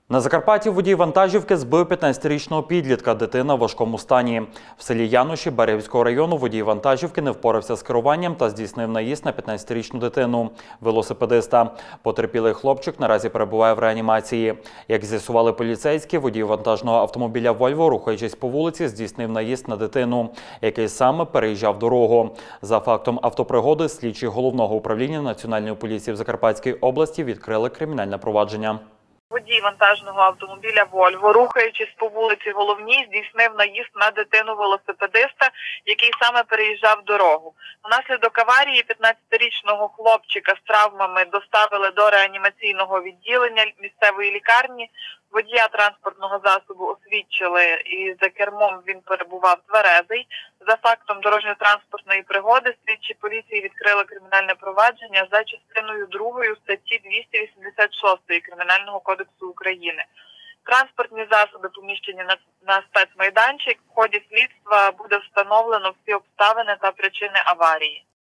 На Закарпатті водій вантажівки збив 15-річного підлітка, дитина в важкому стані. В селі Януші Берегівського району водій вантажівки не впорався з керуванням та здійснив наїзд на 15-річну дитину – велосипедиста. Потерпілий хлопчик наразі перебуває в реанімації. Як з'ясували поліцейські, водій вантажного автомобіля «Вольво», рухаючись по вулиці, здійснив наїзд на дитину, який саме переїжджав дорогу. За фактом автопригоди слідчі Головного управління Національної поліції в Закарпатській області відкрили кримінальне провадження. Водій вантажного автомобіля «Вольво», рухаючись по вулиці Головній, здійснив наїзд на дитину-велосипедиста, який саме переїжджав дорогу. Внаслідок аварії 15-річного хлопчика з травмами доставили до реанімаційного відділення місцевої лікарні. Водія транспортного засобу освідчили і за кермом він перебував тверезий. За фактом дорожньо-транспортної пригоди слідчі поліції відкрили кримінальне провадження за частиною 2 статті 286 Кримінального кодексу України. Транспортні засоби поміщені на спецмайданчик. В ході слідства буде встановлено всі обставини та причини аварії.